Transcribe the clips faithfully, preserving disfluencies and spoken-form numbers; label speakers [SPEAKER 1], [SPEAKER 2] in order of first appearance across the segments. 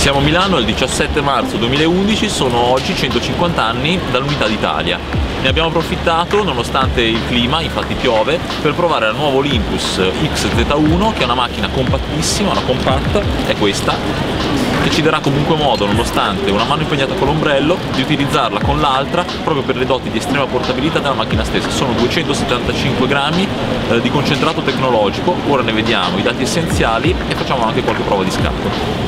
[SPEAKER 1] Siamo a Milano il diciassette marzo duemilaundici, sono oggi centocinquanta anni dall'Unità d'Italia. Ne abbiamo approfittato, nonostante il clima, infatti piove, per provare la nuova Olympus X Z uno, che è una macchina compattissima, una compatta, è questa, che ci darà comunque modo, nonostante una mano impegnata con l'ombrello, di utilizzarla con l'altra proprio per le doti di estrema portabilità della macchina stessa. Sono duecentosettantacinque grammi eh, di concentrato tecnologico. Ora ne vediamo i dati essenziali e facciamo anche qualche prova di scatto.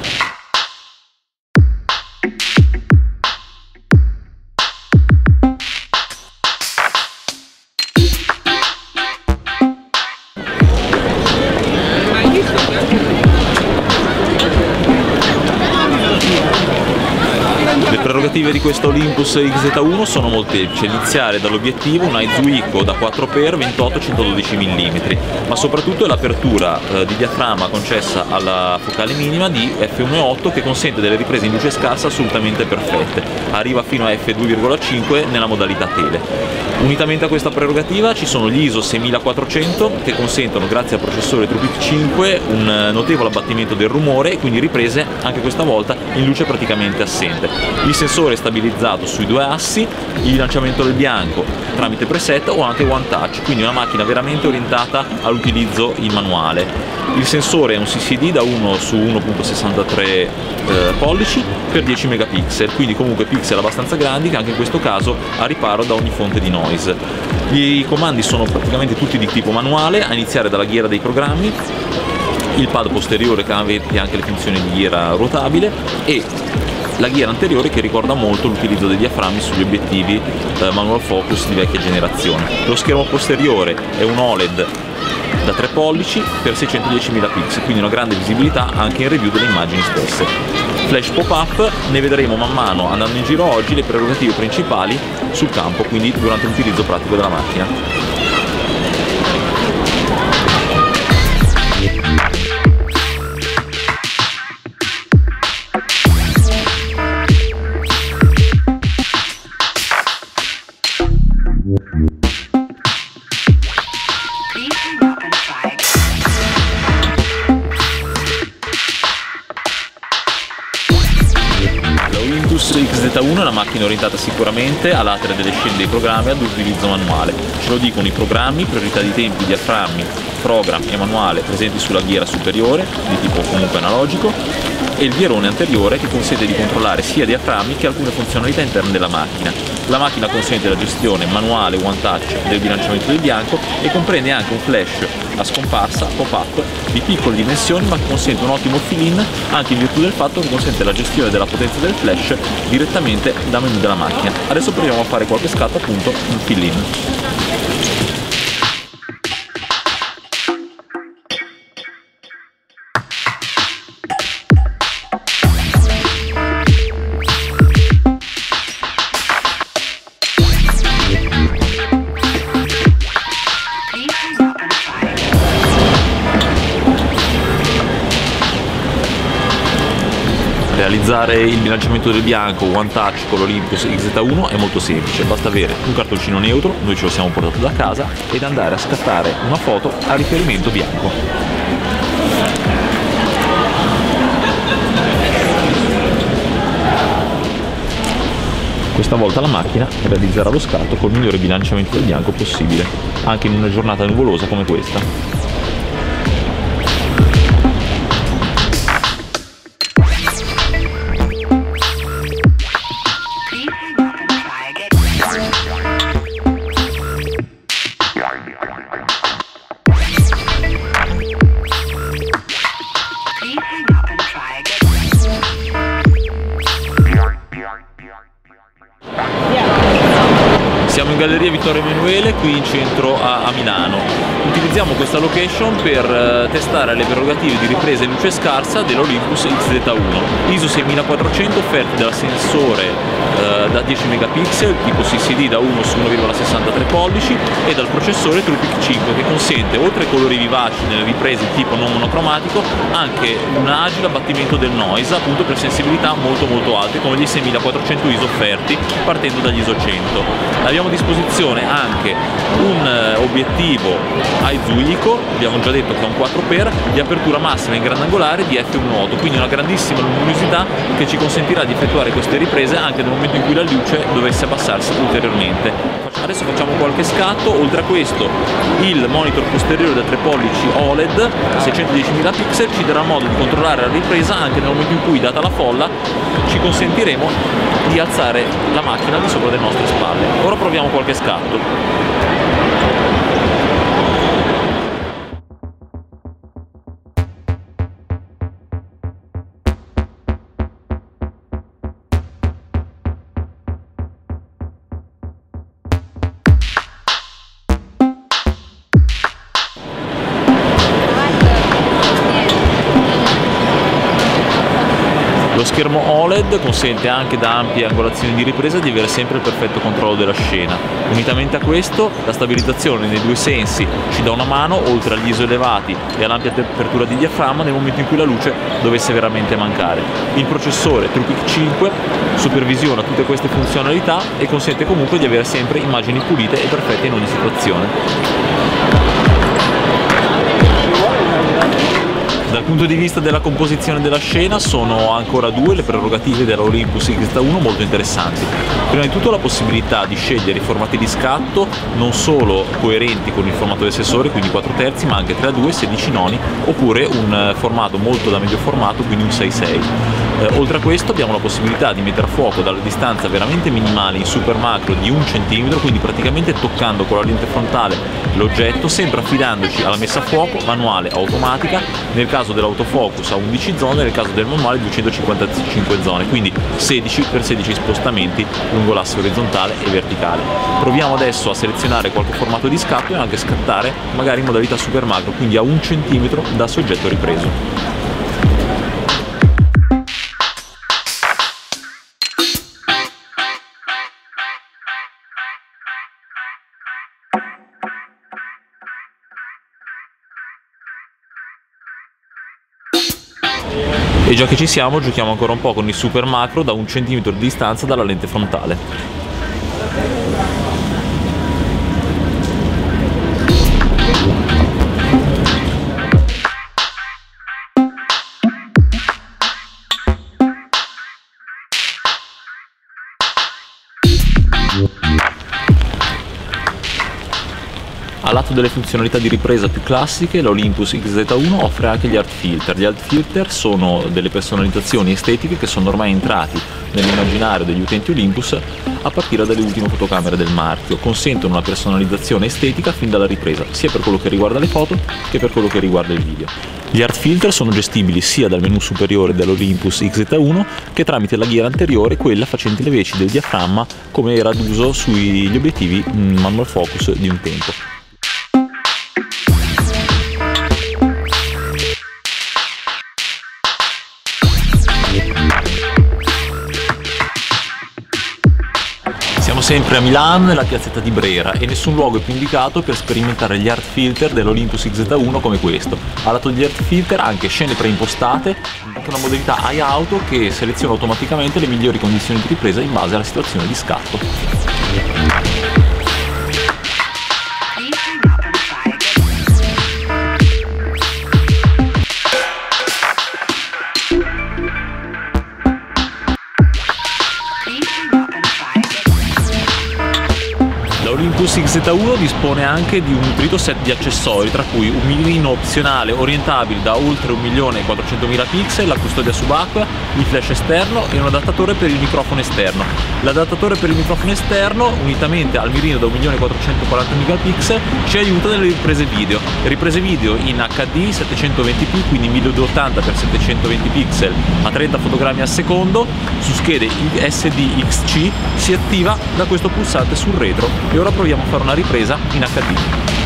[SPEAKER 1] Le prerogative di questa Olympus X Z uno sono molteplici, iniziare dall'obiettivo un Aizuico da quattro per ventotto centododici millimetri, ma soprattutto è l'apertura eh, di diaframma concessa alla focale minima di F uno virgola otto, che consente delle riprese in luce scarsa assolutamente perfette, arriva fino a F due virgola cinque nella modalità tele. Unitamente a questa prerogativa ci sono gli I S O seimilaquattrocento, che consentono, grazie al processore TruePic cinque, un notevole abbattimento del rumore e quindi riprese anche questa volta in luce praticamente assente. Il sensore è stabilizzato sui due assi, il bilanciamento del bianco tramite preset o anche one touch, quindi una macchina veramente orientata all'utilizzo in manuale. Il sensore è un C C D da uno su uno virgola sessantatré eh, pollici per dieci megapixel, quindi comunque pixel abbastanza grandi che anche in questo caso a riparo da ogni fonte di noise. I comandi sono praticamente tutti di tipo manuale, a iniziare dalla ghiera dei programmi, il pad posteriore che avete anche le funzioni di ghiera ruotabile e la ghiera anteriore che ricorda molto l'utilizzo dei diaframmi sugli obiettivi eh, manual focus di vecchia generazione. Lo schermo posteriore è un O L E D da tre pollici per seicentodieci megapixel, quindi una grande visibilità anche in review delle immagini stesse. Flash pop-up, ne vedremo man mano andando in giro oggi le prerogative principali sul campo, quindi durante l'utilizzo pratico della macchina. X Z uno è una macchina orientata sicuramente all'atere delle scene dei programmi ad utilizzo manuale. Ce lo dicono i programmi, priorità di tempi, diaframmi, program e manuale presenti sulla ghiera superiore, di tipo comunque analogico, e il ghierone anteriore che consente di controllare sia diaframmi che alcune funzionalità interne della macchina. La macchina consente la gestione manuale one touch del bilanciamento del bianco e comprende anche un flash a scomparsa pop-up di piccole dimensioni, ma che consente un ottimo fill-in anche in virtù del fatto che consente la gestione della potenza del flash direttamente dal menu della macchina. Adesso proviamo a fare qualche scatto appunto in fill-in. Realizzare il bilanciamento del bianco one touch con l'Olympus X Z uno è molto semplice, basta avere un cartoncino neutro, noi ce lo siamo portato da casa, ed andare a scattare una foto a riferimento bianco. Questa volta la macchina realizzerà lo scatto col migliore bilanciamento del bianco possibile, anche in una giornata nuvolosa come questa. Siamo in Galleria Vittorio Emanuele, qui in centro a, a Milano. Utilizziamo questa location per eh, testare le prerogative di ripresa in luce scarsa dell'Olympus X Z uno. I S O seimilaquattrocento offerti dal sensore eh, da dieci megapixel tipo C C D da uno su uno virgola sessantatré pollici e dal processore TruePic cinque, che consente, oltre ai colori vivaci nelle riprese di tipo non monocromatico, anche un agile abbattimento del noise, appunto per sensibilità molto molto alte come gli seimilaquattrocento I S O offerti partendo dagli I S O cento. Abbiamo a disposizione anche un uh, obiettivo I Zuico, abbiamo già detto che è un quattro per, di apertura massima in grandangolare di effe uno otto, quindi una grandissima luminosità che ci consentirà di effettuare queste riprese anche nel momento in cui la luce dovesse abbassarsi ulteriormente. Adesso facciamo qualche scatto. Oltre a questo il monitor posteriore da tre pollici O L E D seicentodiecimila pixel ci darà modo di controllare la ripresa anche nel momento in cui, data la folla, ci consentiremo di alzare la macchina di sopra delle nostre spalle. Ora proviamo qualche scatto. Lo schermo O L E D consente anche da ampie angolazioni di ripresa di avere sempre il perfetto controllo della scena. Unitamente a questo, la stabilizzazione nei due sensi ci dà una mano, oltre agli I S O elevati e all'ampia apertura di diaframma, nel momento in cui la luce dovesse veramente mancare. Il processore TruePic cinque supervisiona tutte queste funzionalità e consente comunque di avere sempre immagini pulite e perfette in ogni situazione. Dal punto di vista della composizione della scena sono ancora due le prerogative dell'Olympus X Z uno molto interessanti. Prima di tutto la possibilità di scegliere i formati di scatto non solo coerenti con il formato del sensore, quindi quattro terzi, ma anche tre a due, sedici noni, oppure un formato molto da medio formato, quindi un sei sei. Eh, oltre a questo abbiamo la possibilità di mettere a fuoco dalla distanza veramente minimale in super macro di un centimetro, quindi praticamente toccando con la lente frontale l'oggetto, sempre affidandoci alla messa a fuoco manuale automatica, nel caso dell'autofocus a undici zone, nel caso del manuale duecentocinquantacinque zone, quindi sedici per sedici spostamenti lungo l'asse orizzontale e verticale. Proviamo adesso a selezionare qualche formato di scatto e anche scattare magari in modalità super macro, quindi a un centimetro dal soggetto ripreso. E già che ci siamo, giochiamo ancora un po' con il super macro da un centimetro di distanza dalla lente frontale. A lato delle funzionalità di ripresa più classiche, l'Olympus X Z uno offre anche gli art filter. Gli art filter sono delle personalizzazioni estetiche che sono ormai entrati nell'immaginario degli utenti Olympus a partire dalle ultime fotocamere del marchio. Consentono una personalizzazione estetica fin dalla ripresa, sia per quello che riguarda le foto che per quello che riguarda il video. Gli art filter sono gestibili sia dal menu superiore dell'Olympus X Z uno che tramite la ghiera anteriore, quella facente le veci del diaframma come era d'uso sugli obiettivi manual focus di un tempo. Siamo sempre a Milano, nella piazzetta di Brera, e nessun luogo è più indicato per sperimentare gli art filter dell'Olympus X Z uno come questo. Al lato degli art filter anche scene preimpostate, anche una modalità Eye Auto che seleziona automaticamente le migliori condizioni di ripresa in base alla situazione di scatto. L'Olympus X Z uno dispone anche di un nutrito set di accessori, tra cui un mirino opzionale orientabile da oltre un milione e quattrocentomila pixel, la custodia subacquea, il flash esterno e un adattatore per il microfono esterno. L'adattatore per il microfono esterno, unitamente al mirino da un milione e quattrocentoquaranta megapixel, ci aiuta nelle riprese video. Riprese video in H D settecentoventi p, quindi milleduecentottanta per settecentoventi pixel a trenta fotogrammi al secondo, su schede S D X C, si attiva da questo pulsante sul retro. E ora proviamo a fare una ripresa in H D.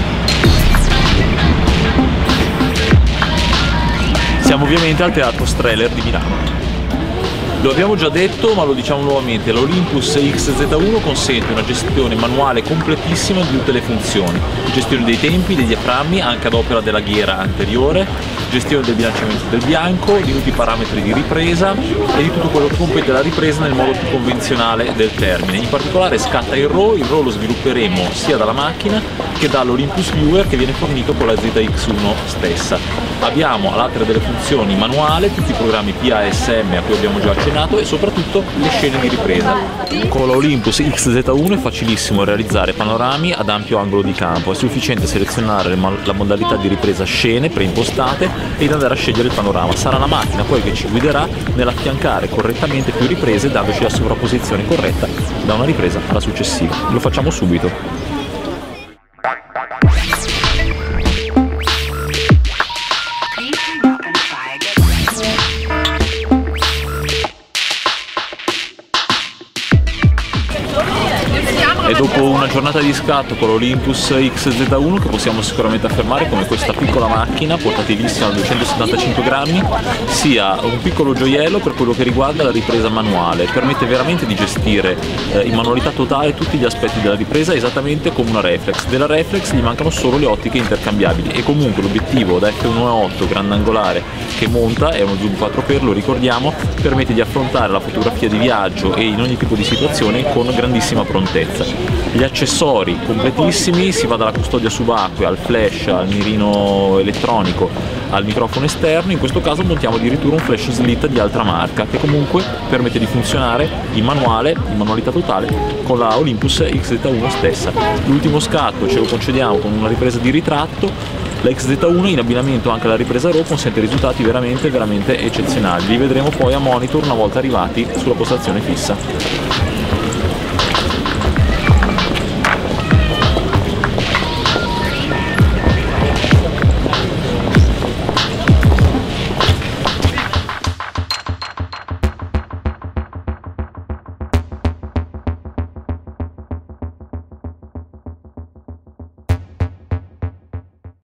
[SPEAKER 1] Siamo ovviamente al Teatro Strehler di Milano. Lo abbiamo già detto, ma lo diciamo nuovamente, l'Olympus X Z uno consente una gestione manuale completissima di tutte le funzioni. Gestione dei tempi, dei diaframmi, anche ad opera della ghiera anteriore, gestione del bilanciamento del bianco, di tutti i parametri di ripresa e di tutto quello che compete alla ripresa nel modo più convenzionale del termine. In particolare scatta il RAW, il RAW lo svilupperemo sia dalla macchina che dall'Olympus Viewer che viene fornito con la Z X uno stessa. Abbiamo all'altra delle funzioni manuale, tutti i programmi P A S M a cui abbiamo già accennato e soprattutto le scene di ripresa. Con l'Olympus X Z uno è facilissimo realizzare panorami ad ampio angolo di campo, è sufficiente selezionare la modalità di ripresa scene preimpostate ed andare a scegliere il panorama. Sarà la macchina poi che ci guiderà nell'affiancare correttamente più riprese dandoci la sovrapposizione corretta da una ripresa alla successiva. Lo facciamo subito. E dopo una giornata di scatto con l'Olympus X Z uno, che possiamo sicuramente affermare come questa piccola macchina portatilissima da duecentosettantacinque grammi sia un piccolo gioiello per quello che riguarda la ripresa manuale, permette veramente di gestire eh, in manualità totale tutti gli aspetti della ripresa esattamente come una reflex. Della reflex gli mancano solo le ottiche intercambiabili e comunque l'obiettivo da F uno virgola otto grandangolare che monta, è uno zoom quattro per, lo ricordiamo, permette di affrontare la fotografia di viaggio e in ogni tipo di situazione con grandissima prontezza. Gli accessori completissimi, si va dalla custodia subacquea al flash, al mirino elettronico, al microfono esterno. In questo caso montiamo addirittura un flash slit di altra marca che comunque permette di funzionare in manuale, in manualità totale, con la Olympus X Z uno stessa. L'ultimo scatto ce lo concediamo con una ripresa di ritratto. La X Z uno in abbinamento anche alla ripresa RAW consente risultati veramente veramente eccezionali. Li vedremo poi a monitor una volta arrivati sulla postazione fissa.